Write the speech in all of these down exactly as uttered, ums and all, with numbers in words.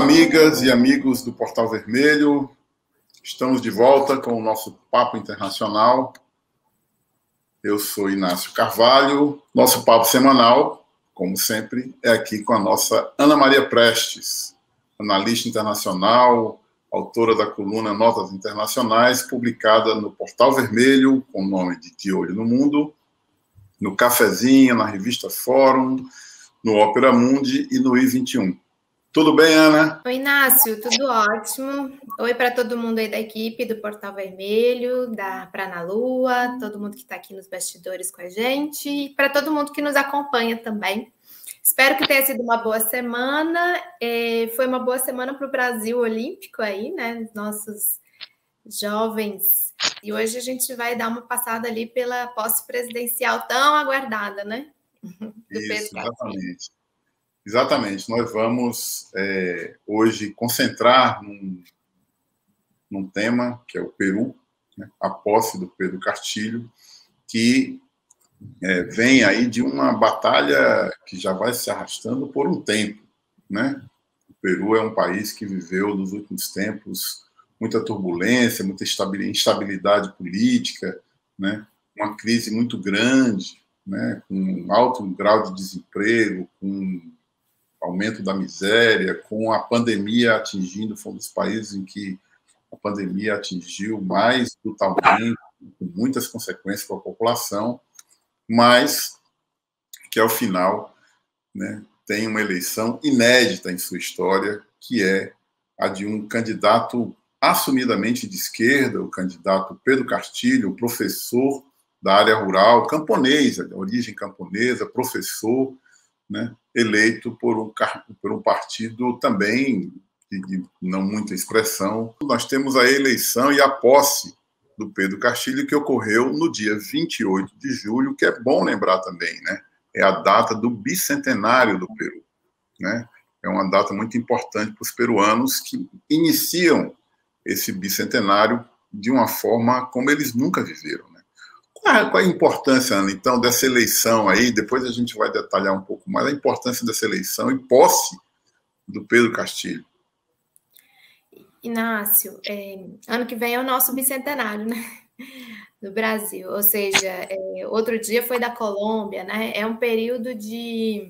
amigas e amigos do Portal Vermelho, estamos de volta com o nosso Papo Internacional. Eu sou Inácio Carvalho. Nosso papo semanal, como sempre, é aqui com a nossa Ana Maria Prestes, analista internacional, autora da coluna Notas Internacionais, publicada no Portal Vermelho, com o nome de De Olho no Mundo, no Cafezinho, na revista Fórum, no Ópera Mundi e no I vinte e um. Tudo bem, Ana? Oi, Inácio, tudo ótimo. Oi para todo mundo aí da equipe do Portal Vermelho, da Pra Na Lua, todo mundo que está aqui nos bastidores com a gente e para todo mundo que nos acompanha também. Espero que tenha sido uma boa semana. É, foi uma boa semana para o Brasil Olímpico aí, né? Nossos jovens. E hoje a gente vai dar uma passada ali pela posse presidencial tão aguardada, né? Do Isso, Pedro exatamente. Exatamente, nós vamos é, hoje concentrar num, num tema que é o Peru, né, a posse do Pedro Castilho, que é, vem aí de uma batalha que já vai se arrastando por um tempo, né? O Peru é um país que viveu nos últimos tempos muita turbulência, muita instabilidade política, né? Uma crise muito grande, né? Com um alto grau de desemprego, com aumento da miséria, com a pandemia atingindo, foi um dos países em que a pandemia atingiu mais brutalmente, com muitas consequências para a população, mas que, ao final, né, tem uma eleição inédita em sua história, que é a de um candidato assumidamente de esquerda, o candidato Pedro Castilho, professor da área rural, camponesa, de origem camponesa, professor, né, eleito por um, por um partido também de, de não muita expressão. Nós temos a eleição e a posse do Pedro Castilho, que ocorreu no dia vinte e oito de julho, que é bom lembrar também, né? É a data do bicentenário do Peru, né? É uma data muito importante para os peruanos que iniciam esse bicentenário de uma forma como eles nunca viveram. Qual a importância, Ana, então, dessa eleição aí? Depois a gente vai detalhar um pouco mais a importância dessa eleição e posse do Pedro Castilho. Inácio, é, ano que vem é o nosso bicentenário, né? Do Brasil. Ou seja, é, outro dia foi da Colômbia, né? É um período de,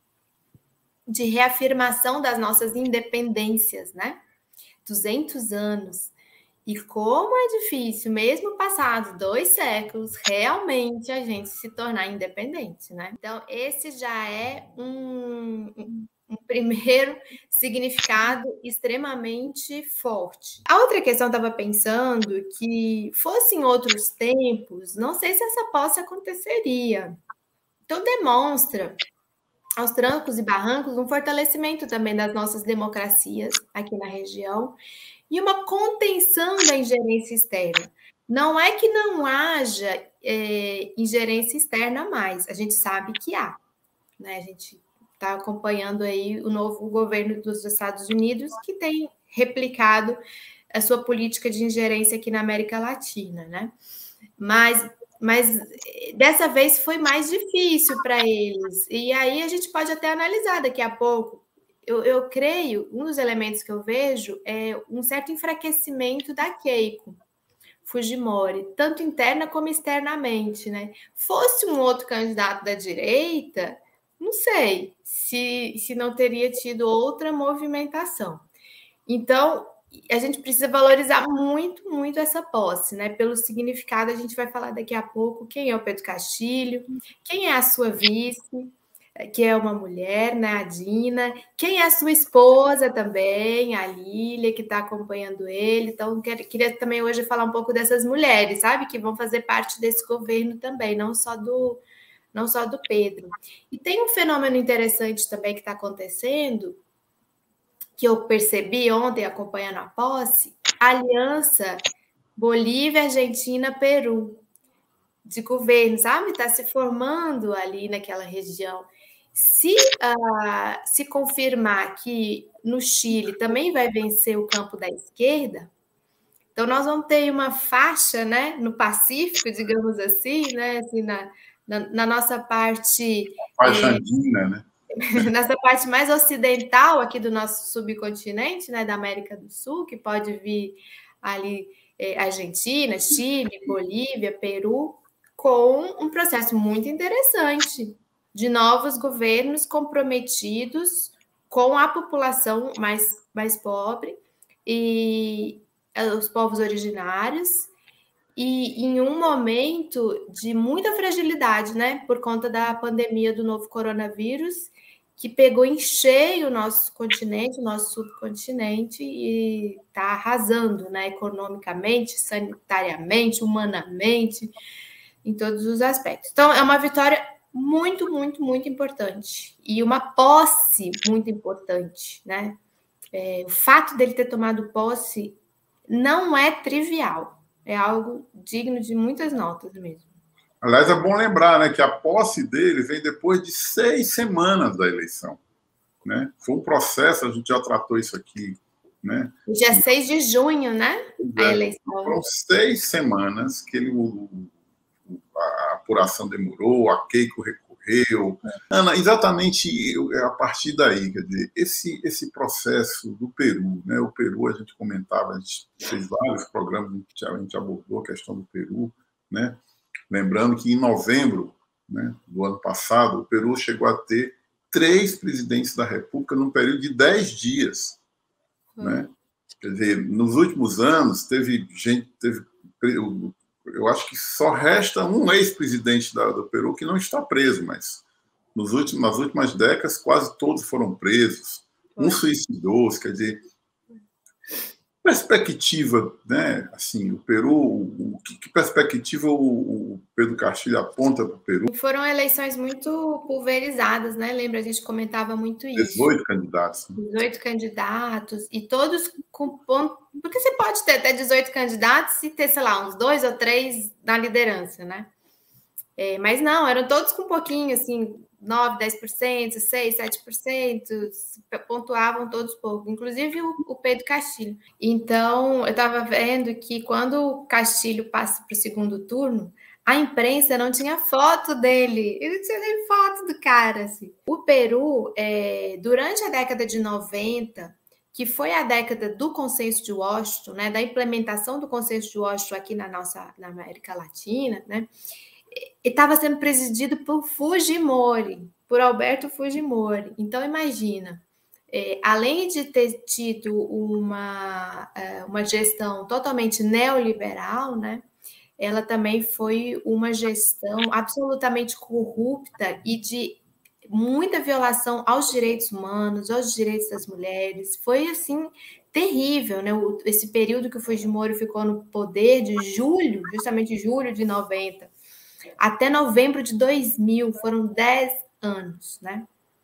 de reafirmação das nossas independências, né? duzentos anos. E como é difícil, mesmo passados dois séculos, realmente a gente se tornar independente, né? Então, esse já é um, um primeiro significado extremamente forte. A outra questão, eu estava pensando que, fossem outros tempos, não sei se essa posse aconteceria. Então, demonstra, aos trancos e barrancos, um fortalecimento também das nossas democracias aqui na região, e uma contenção da ingerência externa. Não é que não haja é, ingerência externa mais, a gente sabe que há, né? A gente está acompanhando aí o novo governo dos Estados Unidos, que tem replicado a sua política de ingerência aqui na América Latina, né? Mas, mas dessa vez foi mais difícil para eles, e aí a gente pode até analisar daqui a pouco. Eu, eu creio, um dos elementos que eu vejo é um certo enfraquecimento da Keiko Fujimori, tanto interna como externamente, né? Fosse um outro candidato da direita, não sei se, se não teria tido outra movimentação. Então, a gente precisa valorizar muito, muito essa posse, né? Pelo significado, a gente vai falar daqui a pouco quem é o Pedro Castilho, quem é a sua vice, que é uma mulher, né, a Dina, quem é a sua esposa também, a Lília, que está acompanhando ele. Então, queria também hoje falar um pouco dessas mulheres, sabe, que vão fazer parte desse governo também, não só do, não só do Pedro. E tem um fenômeno interessante também que está acontecendo, que eu percebi ontem acompanhando a posse, a aliança Bolívia, Argentina, Peru, de governo, sabe? Está se formando ali naquela região. Se, uh, se confirmar que no Chile também vai vencer o campo da esquerda, então nós vamos ter uma faixa, né, no Pacífico, digamos assim, né, assim, na, na, na nossa parte... A faixa andina, né? nessa parte mais ocidental aqui do nosso subcontinente, né, da América do Sul, que pode vir ali é, Argentina, Chile, Bolívia, Peru, com um processo muito interessante de novos governos comprometidos com a população mais, mais pobre e os povos originários, e em um momento de muita fragilidade, né, por conta da pandemia do novo coronavírus, que pegou em cheio o nosso continente, o nosso subcontinente, e está arrasando, né, economicamente, sanitariamente, humanamente, em todos os aspectos. Então, é uma vitória muito, muito, muito importante. E uma posse muito importante, né? É, o fato dele ter tomado posse não é trivial. É algo digno de muitas notas mesmo. Aliás, é bom lembrar, né, que a posse dele vem depois de seis semanas da eleição. Né? Foi um processo, a gente já tratou isso aqui. Né? Dia seis de junho, né? É, a eleição. Foram seis semanas que ele, a apuração demorou, a Keiko recorreu. Ana, exatamente a partir daí, quer dizer, esse, esse processo do Peru, né? O Peru, a gente comentava, a gente fez vários programas, a gente abordou a questão do Peru, né? Lembrando que em novembro, né, do ano passado, o Peru chegou a ter três presidentes da República num período de dez dias. Hum. Né? Quer dizer, nos últimos anos, teve gente, teve, eu, eu acho que só resta um ex-presidente do Peru que não está preso, mas nos últimos, nas últimas décadas, quase todos foram presos. Um suicidou-se, quer dizer, perspectiva, né? Assim, o Peru, o, que, que perspectiva o, o Pedro Castilho aponta para o Peru? Foram eleições muito pulverizadas, né? Lembra, a gente comentava muito isso. dezoito candidatos. dezoito candidatos, e todos com ponto. Porque você pode ter até dezoito candidatos e ter, sei lá, uns dois ou três na liderança, né? É, mas não, eram todos com um pouquinho, assim, nove, dez por cento, seis, sete por cento, pontuavam todos pouco, inclusive o, o Pedro Castilho. Então, eu estava vendo que quando o Castilho passa para o segundo turno, a imprensa não tinha foto dele, ele não tinha nem foto do cara. Assim. O Peru, é, durante a década de noventa, que foi a década do Consenso de Washington, né, da implementação do Consenso de Washington aqui na nossa na América Latina, né, estava sendo presidido por Fujimori, por Alberto Fujimori. Então, imagina, é, além de ter tido uma, uma gestão totalmente neoliberal, né, ela também foi uma gestão absolutamente corrupta e de muita violação aos direitos humanos, aos direitos das mulheres. Foi, assim, terrível, né? Esse período que o Fujimori ficou no poder, de julho, justamente julho de noventa, até novembro de dois mil, foram dez anos, né?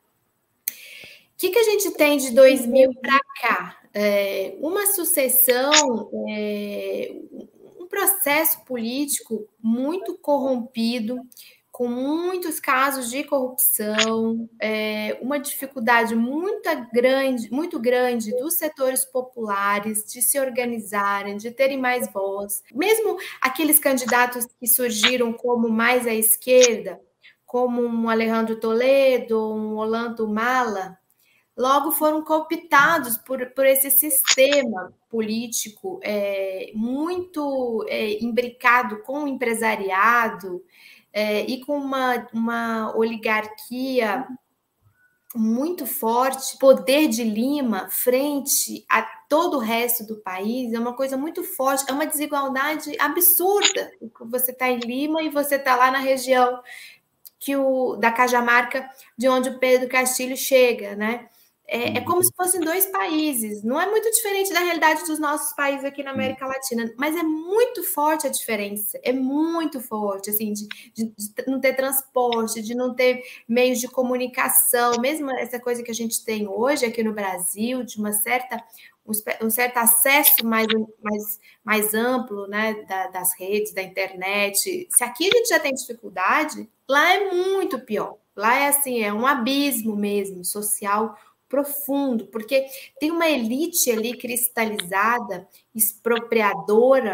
O que, que a gente tem de dois mil para cá? É, uma sucessão, é, um processo político muito corrompido, com muitos casos de corrupção, é, uma dificuldade muito grande, muito grande dos setores populares de se organizarem, de terem mais voz. Mesmo aqueles candidatos que surgiram como mais à esquerda, como um Alejandro Toledo, um Ollanta Humala, logo foram cooptados por, por esse sistema político é, muito é, imbricado com o empresariado, É, e com uma, uma oligarquia muito forte, poder de Lima frente a todo o resto do país, é uma coisa muito forte, é uma desigualdade absurda. Você está em Lima e você está lá na região que o, da Cajamarca, de onde o Pedro Castilho chega, né? É, é como se fossem dois países. Não é muito diferente da realidade dos nossos países aqui na América Latina, mas é muito forte a diferença. É muito forte, assim, de, de, de não ter transporte, de não ter meios de comunicação, mesmo essa coisa que a gente tem hoje aqui no Brasil, de uma certa, um certo acesso mais, mais, mais amplo, né, da, das redes, da internet. Se aqui a gente já tem dificuldade, lá é muito pior. Lá é assim, é um abismo mesmo, social profundo, porque tem uma elite ali cristalizada, expropriadora,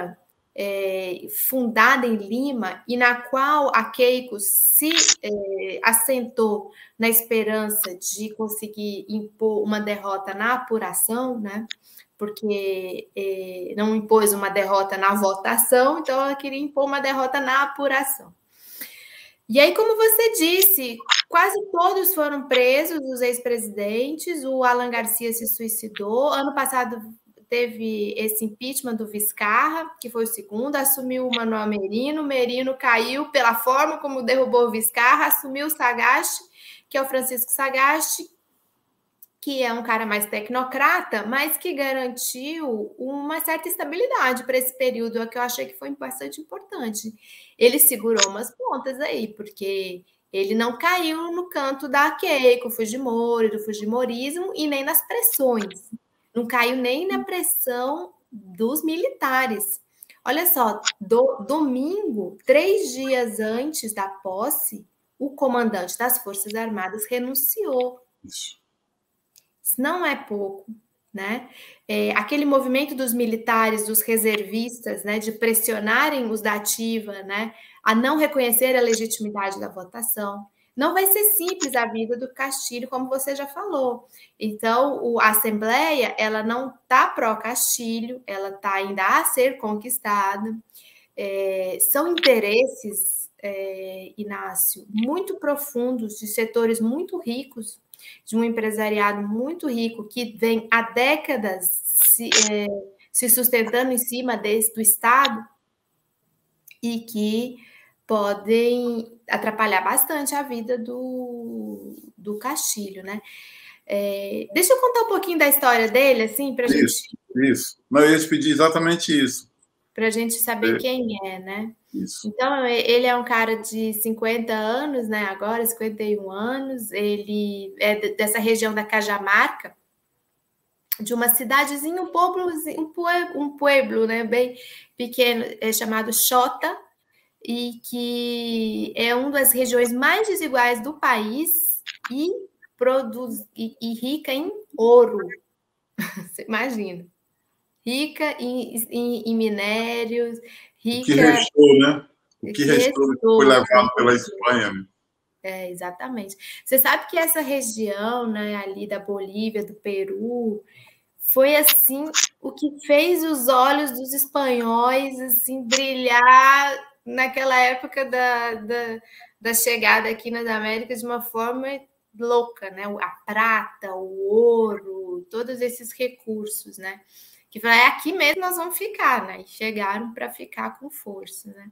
é, fundada em Lima e na qual a Keiko se é, assentou na esperança de conseguir impor uma derrota na apuração, né? Porque é, não impôs uma derrota na votação, então ela queria impor uma derrota na apuração. E aí, como você disse, quase todos foram presos, os ex-presidentes. O Alan Garcia se suicidou. Ano passado teve esse impeachment do Vizcarra, que foi o segundo, assumiu o Manuel Merino. Merino caiu pela forma como derrubou o Vizcarra, assumiu o Sagasti, que é o Francisco Sagasti, que é um cara mais tecnocrata, mas que garantiu uma certa estabilidade para esse período, que eu achei que foi bastante importante. Ele segurou umas pontas aí, porque ele não caiu no canto da Keiko Fujimori, do fujimorismo, e nem nas pressões. Não caiu nem na pressão dos militares. Olha só, do, domingo, três dias antes da posse, o comandante das Forças Armadas renunciou. Isso. Isso não é pouco, né? É, aquele movimento dos militares, dos reservistas, né, de pressionarem os da ativa, né, a não reconhecer a legitimidade da votação. Não vai ser simples a vida do Castilho, como você já falou. Então, o, a Assembleia, ela não está pró-Castilho, ela está ainda a ser conquistada. É, são interesses, é, Inácio, muito profundos, de setores muito ricos, de um empresariado muito rico, que vem há décadas se, é, se sustentando em cima desse, do Estado, e que podem atrapalhar bastante a vida do, do Castilho, né? É, deixa eu contar um pouquinho da história dele, assim, para a gente... Isso, não, eu ia te pedir exatamente isso. Para a gente saber é. quem é, né? Isso. Então, ele é um cara de cinquenta anos, né? Agora, cinquenta e um anos. Ele é dessa região da Cajamarca, de uma cidadezinha, um pueblo, um pueblo, um pueblo, né? Bem pequeno, é chamado Xota, e que é uma das regiões mais desiguais do país e, produz, e, e rica em ouro. Você imagina. Rica em, em, em minérios, rica... O que restou, né? O que, que restou, restou foi levado pela Espanha. Né? É, exatamente. Você sabe que essa região, né, ali da Bolívia, do Peru, foi, assim, o que fez os olhos dos espanhóis, assim, brilhar naquela época da, da, da chegada aqui nas Américas de uma forma louca, né? A prata, o ouro, todos esses recursos, né? Que é aqui mesmo nós vamos ficar, né? E chegaram para ficar com força, né?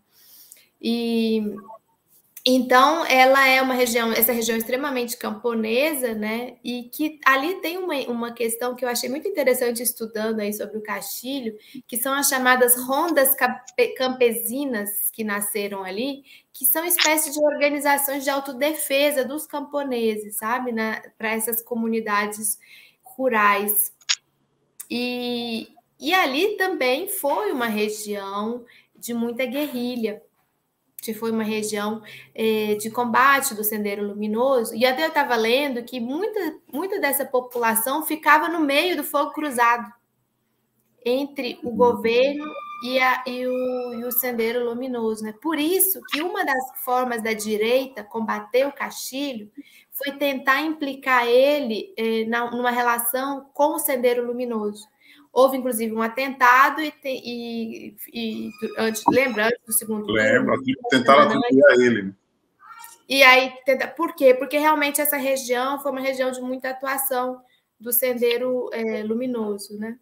E então ela é uma região, essa região extremamente camponesa, né? E que ali tem uma, uma questão que eu achei muito interessante estudando aí sobre o Castilho, que são as chamadas rondas campesinas que nasceram ali, que são espécies de organizações de autodefesa dos camponeses, sabe? Né? Para essas comunidades rurais. E, e ali também foi uma região de muita guerrilha, que foi uma região eh, de combate do Sendeiro Luminoso. E até eu estava lendo que muita, muita dessa população ficava no meio do fogo cruzado entre o governo e, a, e, o, e o Sendeiro Luminoso. Né? Por isso que uma das formas da direita combater o Castilho foi tentar implicar ele eh, na, numa relação com o Sendeiro Luminoso. Houve, inclusive, um atentado e, e, e antes, lembra, antes do segundo Lembra, turno, tentaram atribuir ele. E aí, por quê? Porque realmente essa região foi uma região de muita atuação do Sendeiro é, Luminoso, né?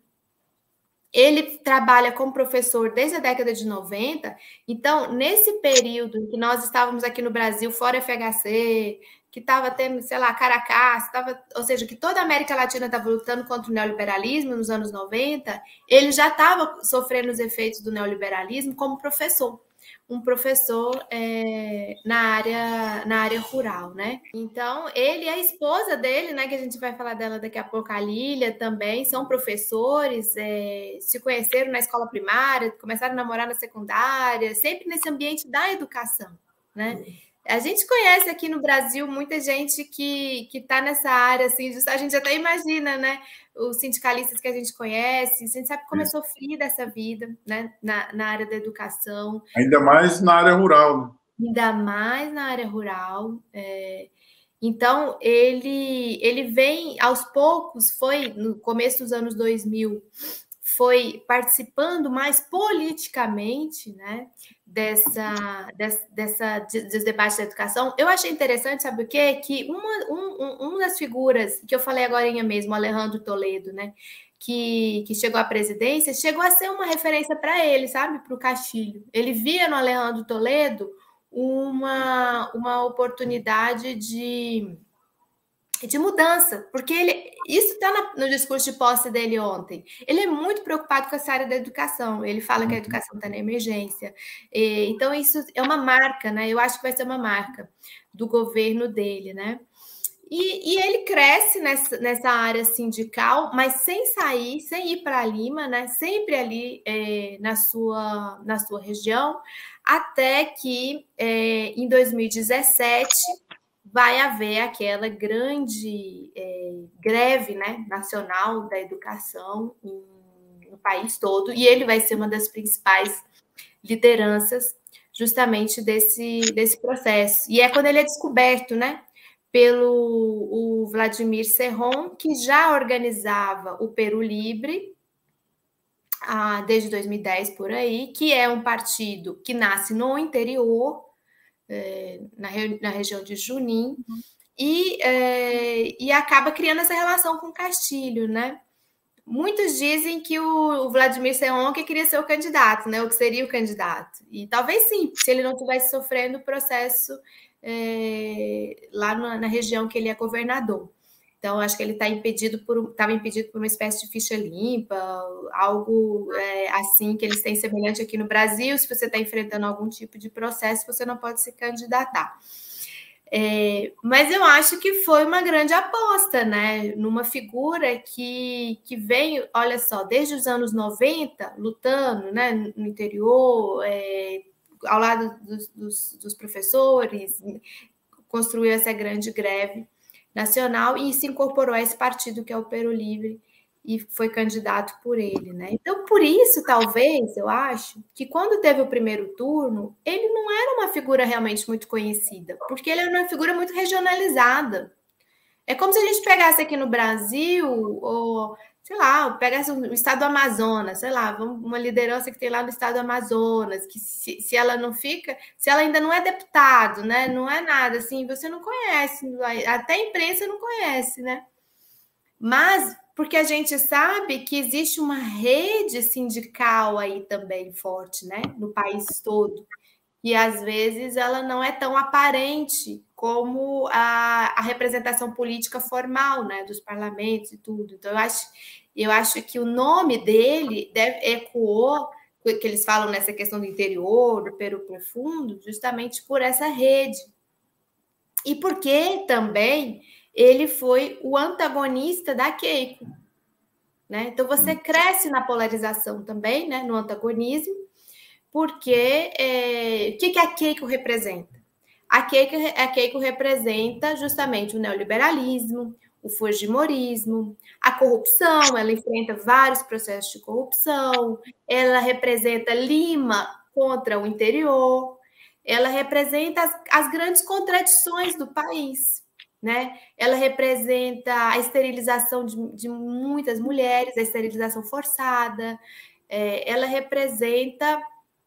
Ele trabalha como professor desde a década de noventa, então, nesse período em que nós estávamos aqui no Brasil, fora F H C, que estava tendo, sei lá, Caracas, tava, ou seja, que toda a América Latina estava lutando contra o neoliberalismo nos anos noventa, ele já estava sofrendo os efeitos do neoliberalismo como professor, um professor é, na, área, na área rural, né? Então, ele e a esposa dele, né, que a gente vai falar dela daqui a pouco, a Lília, também são professores, é, se conheceram na escola primária, começaram a namorar na secundária, sempre nesse ambiente da educação, né? A gente conhece aqui no Brasil muita gente que está nessa área, assim, a gente até imagina, né? Os sindicalistas que a gente conhece, a gente sabe como é sofrida essa vida, né? Na, na área da educação. Ainda mais na área rural, né? Ainda mais na área rural. É... Então, ele, ele vem, aos poucos, foi no começo dos anos dois mil, foi participando mais politicamente, né, dessa, dessa, dessa dos debates da educação. Eu achei interessante, sabe o quê? Que uma, um, uma das figuras, que eu falei agora mesmo, Alejandro Toledo, né, que, que chegou à presidência, chegou a ser uma referência para ele, sabe, para o Castilho. Ele via no Alejandro Toledo uma, uma oportunidade de de mudança, porque ele, isso está no discurso de posse dele ontem. Ele é muito preocupado com essa área da educação. Ele fala que a educação está na emergência. E, então, isso é uma marca, né? Eu acho que vai ser uma marca do governo dele, né? E, e ele cresce nessa, nessa área sindical, mas sem sair, sem ir para Lima, né? Sempre ali é, na, sua, na sua região, até que é, em dois mil e dezessete vai haver aquela grande é, greve, né, nacional da educação em, no país todo, e ele vai ser uma das principais lideranças justamente desse, desse processo. E é quando ele é descoberto, né, pelo o Vladimir Cerrón, que já organizava o Peru Livre ah, desde dois mil e dez por aí, que é um partido que nasce no interior, É, na, na região de Junín, e, é, e acaba criando essa relação com Castilho, né? Muitos dizem que o, o Vladimir Cerrón que queria ser o candidato, né? Ou que seria o candidato. E talvez sim, se ele não estivesse sofrendo o processo é, lá na, na região que ele é governador. Então, acho que ele está impedido por estava impedido por uma espécie de ficha limpa, algo é, assim que eles têm semelhante aqui no Brasil. Se você está enfrentando algum tipo de processo, você não pode se candidatar. É, mas eu acho que foi uma grande aposta, né? Numa figura que, que vem, olha só, desde os anos noventa, lutando, né, no interior, é, ao lado dos, dos, dos professores, construiu essa grande greve nacional e se incorporou a esse partido que é o Peru Livre e foi candidato por ele, né? Então, por isso, talvez, eu acho, que quando teve o primeiro turno, ele não era uma figura realmente muito conhecida, porque ele era uma figura muito regionalizada. É como se a gente pegasse aqui no Brasil, ou, sei lá, pegasse o estado do Amazonas, sei lá, uma liderança que tem lá no estado do Amazonas, que se, se ela não fica, se ela ainda não é deputado, né, não é nada, assim, você não conhece, até a imprensa não conhece, né? Mas porque a gente sabe que existe uma rede sindical aí também forte, né, no país todo, e às vezes ela não é tão aparente como a, a representação política formal, né, dos parlamentos e tudo. Então, eu acho, eu acho que o nome dele deve, ecoou, que eles falam nessa questão do interior, do Peru Profundo, justamente por essa rede. E porque também ele foi o antagonista da Keiko, né? Então, você cresce na polarização também, né, no antagonismo, porque é, o que, que a Keiko representa? A Keiko, a Keiko representa justamente o neoliberalismo, o fujimorismo, a corrupção, ela enfrenta vários processos de corrupção, ela representa Lima contra o interior, ela representa as, as grandes contradições do país, né? Ela representa a esterilização de, de muitas mulheres, a esterilização forçada, é, ela representa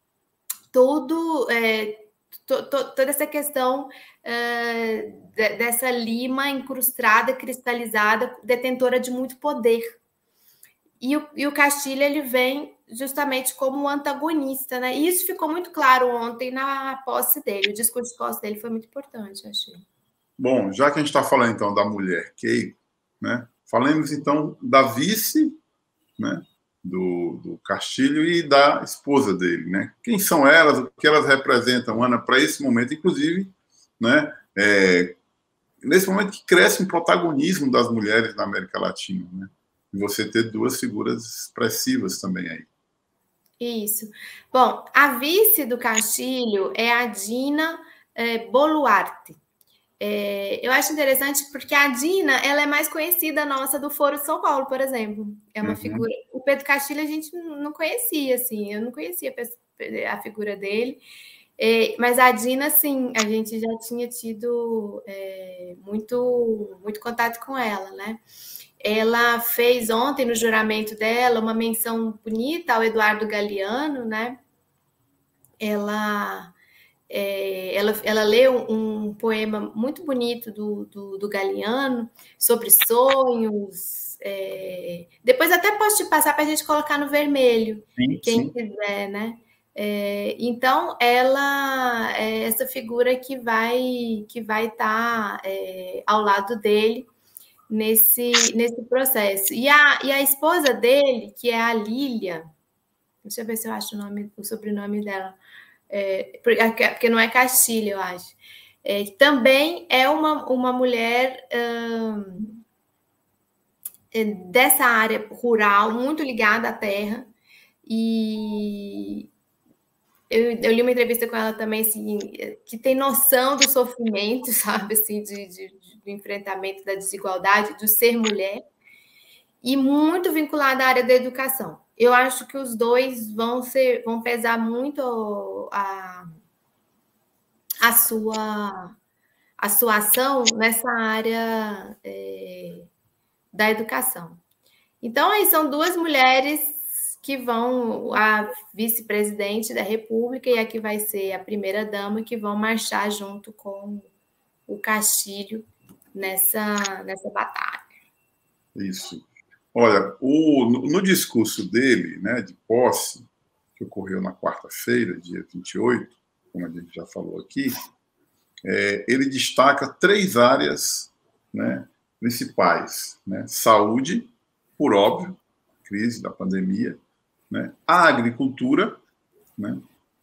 todo, é, to, to, toda essa questão é, de, dessa Lima incrustada, cristalizada, detentora de muito poder. E o, e o Castilho, ele vem justamente como um antagonista, né? E isso ficou muito claro ontem na posse dele. O discurso de posse dele foi muito importante, eu achei. Bom, já que a gente está falando, então, da mulher Keiko, né? Falemos, então, da vice, né? Do, do Castilho e da esposa dele, né? Quem são elas, o que elas representam, Ana, para esse momento, inclusive, né? É, nesse momento que cresce um protagonismo das mulheres na América Latina, né? E você ter duas figuras expressivas também aí. Isso. Bom, a vice do Castilho é a Dina é, Boluarte. É, eu acho interessante porque a Dina, ela é mais conhecida nossa do Foro de São Paulo, por exemplo. É uma uhum. figura... O Pedro Castilho a gente não conhecia, assim. Eu não conhecia a figura dele. É, mas a Dina, sim, a gente já tinha tido é, muito, muito contato com ela, né? Ela fez ontem, no juramento dela, uma menção bonita ao Eduardo Galeano, né? Ela... É, ela, ela leu um poema muito bonito do, do, do Galeano sobre sonhos. É, depois até posso te passar para a gente colocar no vermelho, sim, quem sim. quiser, né? É, então, ela é essa figura que vai que vai estar é, ao lado dele nesse, nesse processo. E a, e a esposa dele, que é a Lília, deixa eu ver se eu acho o, nome, o sobrenome dela. É, porque não é Castilho, eu acho. É, também é uma, uma mulher hum, dessa área rural, muito ligada à terra. E eu, eu li uma entrevista com ela também, assim, que tem noção do sofrimento, sabe, assim, de, de, de, do enfrentamento da desigualdade, do ser mulher, e muito vinculada à área da educação. Eu acho que os dois vão ser, vão pesar muito a a sua, a sua ação nessa área é, da educação. Então, aí são duas mulheres que vão, a vice-presidente da República e a que vai ser a primeira-dama, que vão marchar junto com o Castilho nessa, nessa batalha. Isso. Olha, o, no, no discurso dele, né, de posse, que ocorreu na quarta-feira, dia vinte e oito, como a gente já falou aqui, é, ele destaca três áreas, né, principais, né? Saúde, por óbvio, crise da pandemia, né? A agricultura, né?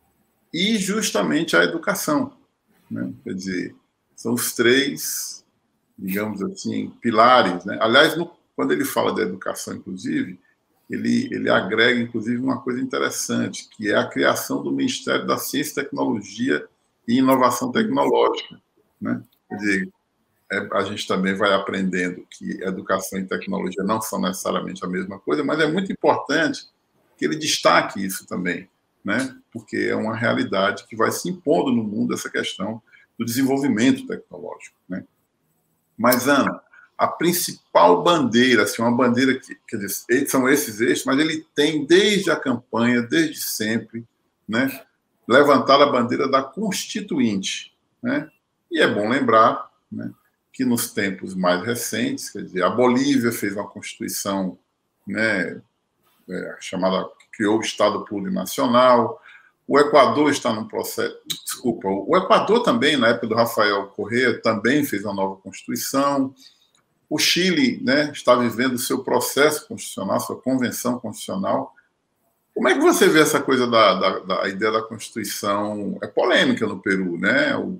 E justamente a educação, né? Quer dizer, são os três, digamos assim, pilares, né? Aliás, no, quando ele fala da educação, inclusive, ele, ele agrega, inclusive, uma coisa interessante, que é a criação do Ministério da Ciência, Tecnologia e Inovação Tecnológica, né? Quer dizer, é, a gente também vai aprendendo que educação e tecnologia não são necessariamente a mesma coisa, mas é muito importante que ele destaque isso também, né? Porque é uma realidade que vai se impondo no mundo essa questão do desenvolvimento tecnológico, né? Mas, Ana, a principal bandeira, assim, uma bandeira que, quer dizer, são esses eixos, mas ele tem desde a campanha, desde sempre, né, levantar a bandeira da Constituinte, né? E é bom lembrar, né, que nos tempos mais recentes, quer dizer, a Bolívia fez uma Constituição, né, é, chamada, que criou o Estado Plurinacional. O Equador está num processo... Desculpa, o Equador também, na época do Rafael Correa, também fez uma nova Constituição. O Chile, né, está vivendo o seu processo constitucional, sua convenção constitucional. Como é que você vê essa coisa da, da, da ideia da Constituição? É polêmica no Peru, né? O,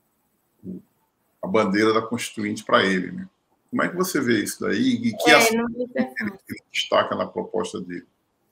o, a bandeira da Constituinte para ele, né? Como é que você vê isso daí? E que é, aspecto ele, ele destaca na proposta dele?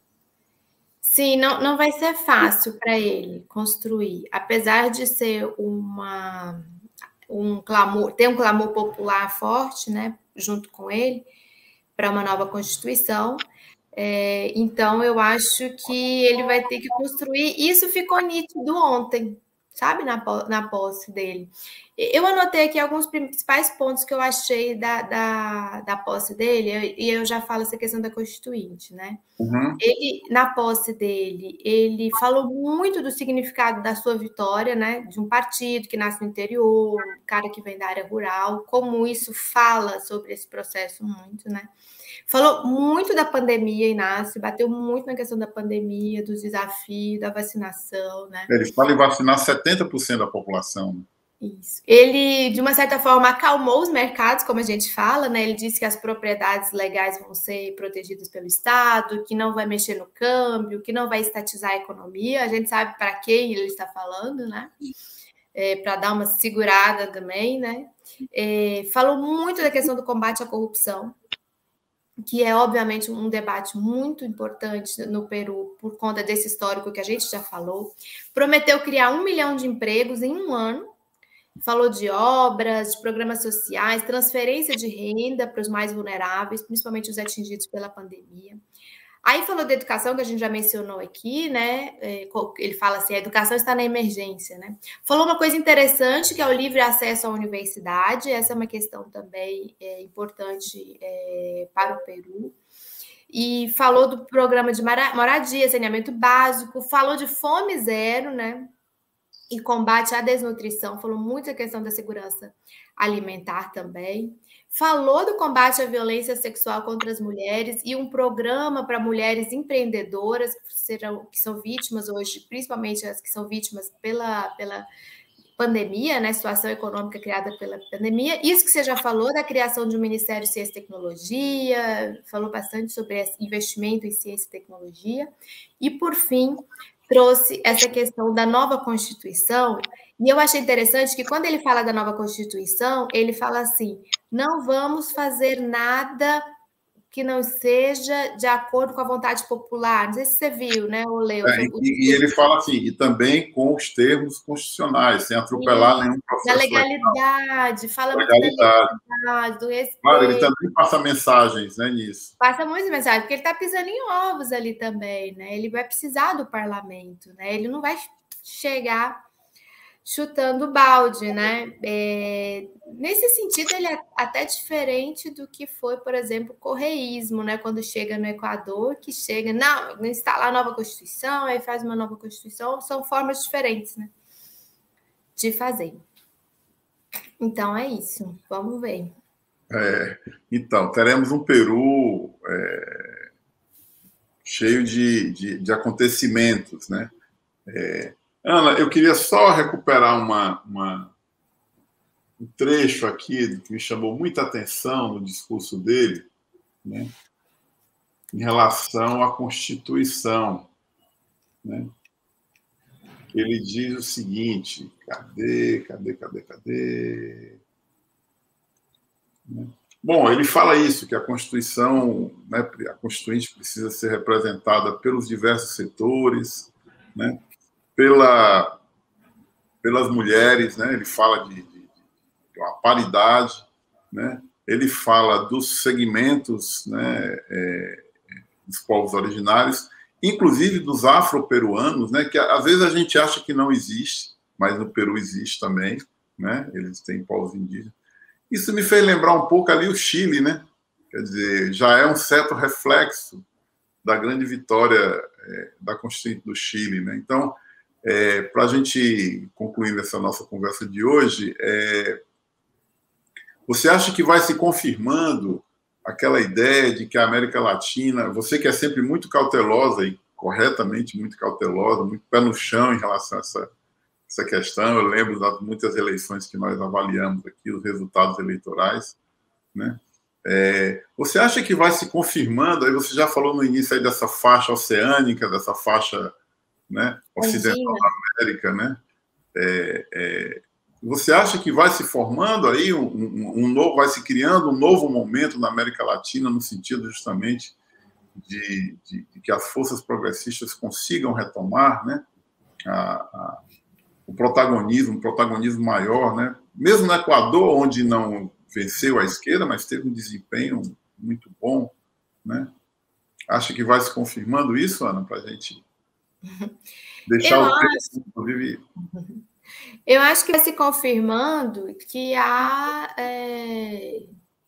Sim, não, não vai ser fácil para ele construir, apesar de ser uma, um clamor, ter um clamor popular forte, né, junto com ele, para uma nova Constituição. É, então, eu acho que ele vai ter que construir. Isso ficou nítido ontem, sabe, na, na posse dele. Eu anotei aqui alguns principais pontos que eu achei da, da, da posse dele, e eu já falo essa questão da Constituinte, né? Uhum. Ele, na posse dele, ele falou muito do significado da sua vitória, né? De um partido que nasce no interior, um cara que vem da área rural, como isso fala sobre esse processo muito, né? Falou muito da pandemia, Inácio, bateu muito na questão da pandemia, dos desafios, da vacinação, né? Ele fala em vacinar setenta por cento da população, né? Isso. Ele, de uma certa forma, acalmou os mercados, como a gente fala, né? Ele disse que as propriedades legais vão ser protegidas pelo Estado, que não vai mexer no câmbio, que não vai estatizar a economia. A gente sabe para quem ele está falando, né? É, para dar uma segurada também, né? É, falou muito da questão do combate à corrupção, que é, obviamente, um debate muito importante no Peru por conta desse histórico que a gente já falou. Prometeu criar um milhão de empregos em um ano, falou de obras, de programas sociais, transferência de renda para os mais vulneráveis, principalmente os atingidos pela pandemia. Aí falou da educação, que a gente já mencionou aqui, né? Ele fala assim, a educação está na emergência, né? Falou uma coisa interessante, que é o livre acesso à universidade. Essa é uma questão também é, importante é, para o Peru. E falou do programa de moradia, saneamento básico, falou de fome zero, né? E combate à desnutrição, falou muito da questão da segurança alimentar também. Falou do combate à violência sexual contra as mulheres e um programa para mulheres empreendedoras que, serão, que são vítimas hoje, principalmente as que são vítimas pela, pela pandemia, né, situação econômica criada pela pandemia. Isso que você já falou da criação de um Ministério de Ciência e Tecnologia, falou bastante sobre investimento em ciência e tecnologia. E, por fim, trouxe essa questão da nova Constituição, e eu achei interessante que quando ele fala da nova Constituição, ele fala assim, não vamos fazer nada que não seja de acordo com a vontade popular. Não sei se você viu, né, ou leu. É, e, e ele fala assim, e também com os termos constitucionais, sem atropelar e, nenhum processo. Da legalidade, legal. Fala legalidade. muito da legalidade, do respeito. Claro, ele também passa mensagens, né, nisso. Passa muitas mensagens, porque ele está pisando em ovos ali também, né? Ele vai precisar do parlamento, né? Ele não vai chegar chutando balde, né? É, nesse sentido, ele é até diferente do que foi, por exemplo, o correísmo, né? Quando chega no Equador, que chega, não, instalar a nova Constituição, aí faz uma nova Constituição, são formas diferentes, né? De fazer. Então, é isso. Vamos ver. É, então, teremos um Peru é, cheio de, de, de acontecimentos, né? É, Ana, eu queria só recuperar uma, uma, um trecho aqui que me chamou muita atenção no discurso dele, né, em relação à Constituição. Né? Ele diz o seguinte, cadê, cadê, cadê, cadê? Né? Bom, ele fala isso, que a Constituição, né, a Constituinte precisa ser representada pelos diversos setores, né? Pela, pelas mulheres, né? Ele fala de, de, de uma paridade, né? Ele fala dos segmentos, né, é, dos povos originários, inclusive dos afro-peruanos, né, que às vezes a gente acha que não existe, mas no Peru existe também, né? Eles têm povos indígenas. Isso me fez lembrar um pouco ali o Chile, né? Quer dizer, já é um certo reflexo da grande vitória é, da Constituinte do Chile, né? Então, É, para a gente concluir essa nossa conversa de hoje, é, você acha que vai se confirmando aquela ideia de que a América Latina, você que é sempre muito cautelosa e corretamente muito cautelosa, muito pé no chão em relação a essa, essa questão, eu lembro das muitas eleições que nós avaliamos aqui, os resultados eleitorais, né? É, você acha que vai se confirmando, aí você já falou no início aí dessa faixa oceânica, dessa faixa, né, ocidental da América, né? É, é, você acha que vai se formando aí um, um, um novo, vai se criando um novo momento na América Latina no sentido justamente de, de, de que as forças progressistas consigam retomar, né, a, a, o protagonismo, um protagonismo maior, né? Mesmo no Equador, onde não venceu a esquerda, mas teve um desempenho muito bom, né? Acha que vai se confirmando isso, Ana, para a gente deixar eu o acho, texto, inclusive... Eu acho que vai se confirmando que há... É,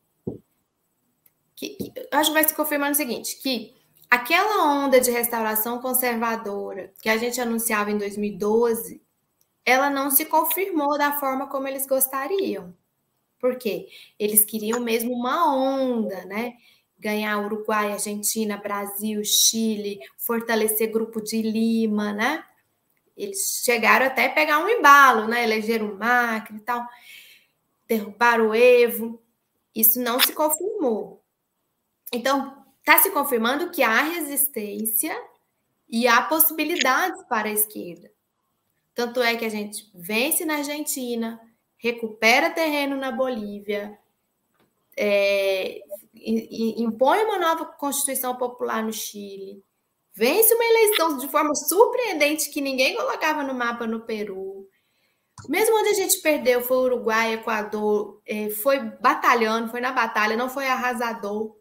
que, que, eu acho que vai se confirmando o seguinte, que aquela onda de restauração conservadora que a gente anunciava em dois mil e doze, ela não se confirmou da forma como eles gostariam. Por quê? Eles queriam mesmo uma onda, né? Ganhar Uruguai, Argentina, Brasil, Chile, fortalecer Grupo de Lima, né? Eles chegaram até a pegar um embalo, né? Elegeram o Macri e tal, derrubaram o Evo. Isso não se confirmou. Então, está se confirmando que há resistência e há possibilidades para a esquerda. Tanto é que a gente vence na Argentina, recupera terreno na Bolívia, é, impõe uma nova Constituição Popular no Chile, vence uma eleição de forma surpreendente que ninguém colocava no mapa no Peru, Mesmo onde a gente perdeu, foi Uruguai, Equador, foi batalhando, foi na batalha, não foi arrasador.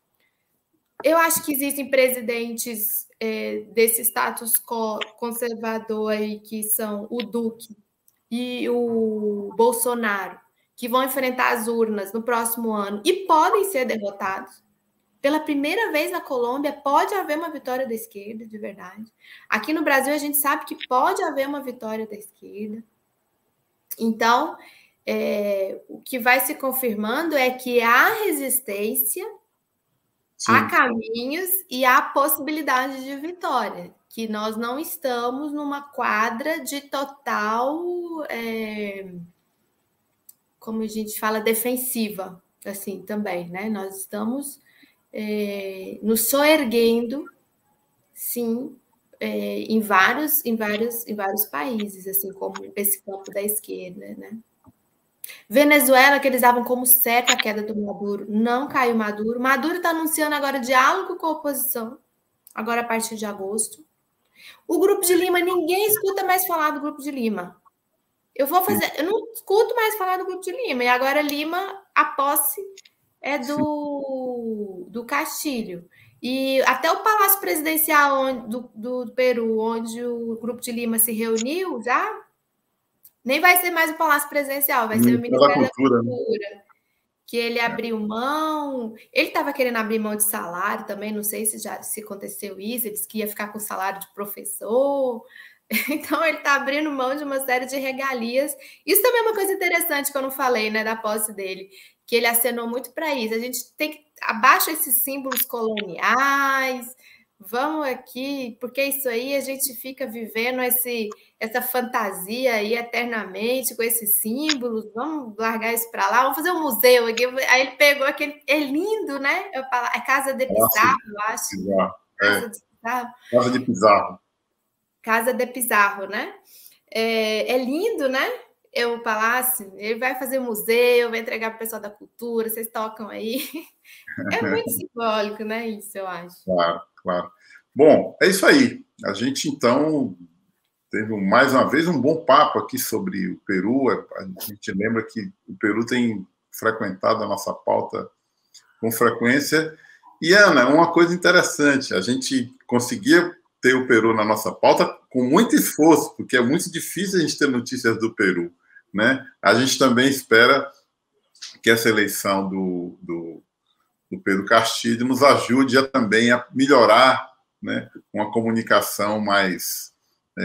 Eu acho que existem presidentes é, desse status conservador aí, que são o Duque e o Bolsonaro, que vão enfrentar as urnas no próximo ano e podem ser derrotados. Pela primeira vez na Colômbia, pode haver uma vitória da esquerda, de verdade. Aqui no Brasil, a gente sabe que pode haver uma vitória da esquerda. Então, é, o que vai se confirmando é que há resistência, sim, há caminhos e há possibilidade de vitória, que nós não estamos numa quadra de total, é, como a gente fala, defensiva, assim, também, né? Nós estamos é, nos soerguendo, sim, é, em vários, em vários, em vários países, assim, como esse campo da esquerda, né? Venezuela, que eles davam como certo a queda do Maduro, não caiu Maduro. Maduro está anunciando agora diálogo com a oposição, agora a partir de agosto. O Grupo de Lima, ninguém escuta mais falar do Grupo de Lima. Eu vou fazer, eu não escuto mais falar do Grupo de Lima, e agora Lima, a posse é do, do Castilho. E até o Palácio Presidencial onde, do, do Peru, onde o Grupo de Lima se reuniu, já nem vai ser mais o Palácio Presidencial, vai ser o Ministério da Cultura, da Cultura, né? Que ele abriu mão. Ele estava querendo abrir mão de salário também, não sei se já se aconteceu isso, ele disse que ia ficar com salário de professor. Então, ele está abrindo mão de uma série de regalias. Isso também é uma coisa interessante que eu não falei, né, da posse dele, que ele acenou muito para isso. A gente tem que abaixo esses símbolos coloniais, vamos aqui, porque isso aí a gente fica vivendo esse, essa fantasia aí eternamente com esses símbolos, vamos largar isso para lá, vamos fazer um museu aqui. Aí ele pegou aquele, é lindo, né? Eu falo, é Casa de Pizarro, eu acho. Pizarro. Casa é. de Pizarro. Casa de Pizarro. Casa de Pizarro, né? É, é lindo, né? Eu, o palácio, ele vai fazer museu, vai entregar para o pessoal da cultura, vocês tocam aí. É muito simbólico, né? Isso, eu acho. Claro, claro. Bom, é isso aí. A gente, então, teve mais uma vez um bom papo aqui sobre o Peru. A gente lembra que o Peru tem frequentado a nossa pauta com frequência. E, Ana, uma coisa interessante, a gente conseguia ter o Peru na nossa pauta com muito esforço, porque é muito difícil a gente ter notícias do Peru, né? A gente também espera que essa eleição do, do, do Pedro Castilho nos ajude a, também a melhorar, né, uma comunicação mais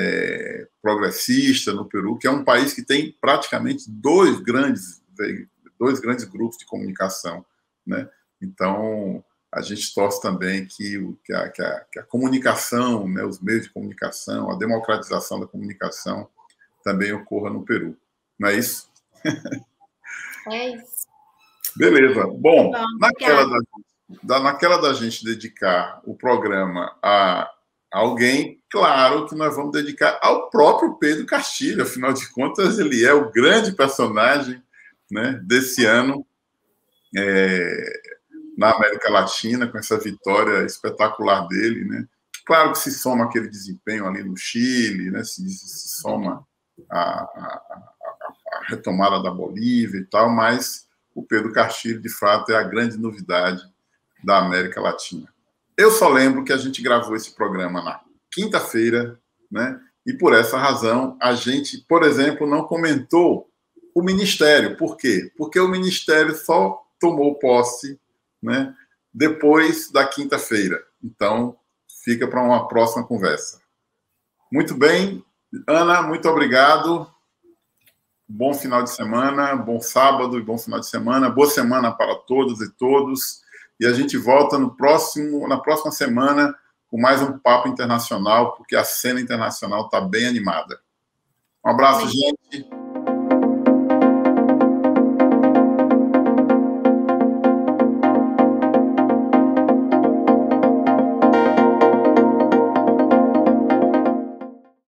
é, progressista no Peru, que é um país que tem praticamente dois grandes, dois grandes grupos de comunicação, né? Então, a gente torce também que, que, a, que, a, que a comunicação, né, os meios de comunicação, a democratização da comunicação também ocorra no Peru. Não é isso? É isso. Beleza. Bom, Bom, naquela, da, da, naquela da gente dedicar o programa a alguém, claro que nós vamos dedicar ao próprio Pedro Castilho, afinal de contas, ele é o grande personagem, né, desse ano, é, na América Latina, com essa vitória espetacular dele, né? Claro que se soma aquele desempenho ali no Chile, né? se, se soma a, a, a, a retomada da Bolívia e tal, mas o Pedro Castilho, de fato, é a grande novidade da América Latina. Eu só lembro que a gente gravou esse programa na quinta-feira, né? E por essa razão a gente, por exemplo, não comentou o Ministério. Por quê? Porque o Ministério só tomou posse, né, depois da quinta-feira. Então, fica para uma próxima conversa. Muito bem. Ana, muito obrigado. Bom final de semana, bom sábado e bom final de semana. Boa semana para todos e todos. E a gente volta no próximo, na próxima semana com mais um papo internacional, porque a cena internacional está bem animada. Um abraço, gente.